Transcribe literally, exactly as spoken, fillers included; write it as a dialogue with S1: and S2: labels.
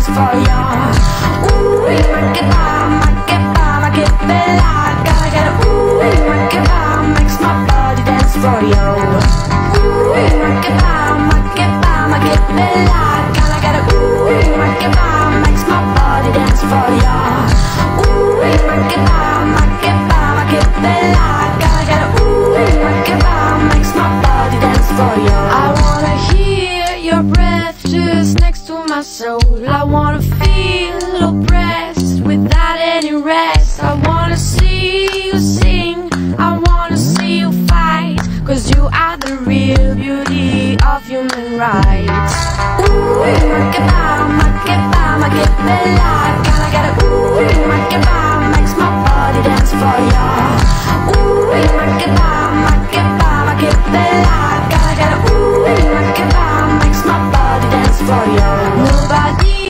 S1: for ya. Ooh, ma che va, ma che va, ma che bella. Gotta get a ooh, ma che va, makes my body dance for you. Ooh, ma che va, ma che va, ma che bella. Gotta get a ooh, ma che va, makes my body dance for ya. Ooh, ma che va, ma che va, ma che bella. Gotta get a ooh, ma che va, makes my body dance for ya. I wanna hear your breath just next to my soul. I wanna feel oppressed without any rest. I wanna see you sing, I wanna see you fight, cause you are the real beauty of human rights. Ooh, ma che va,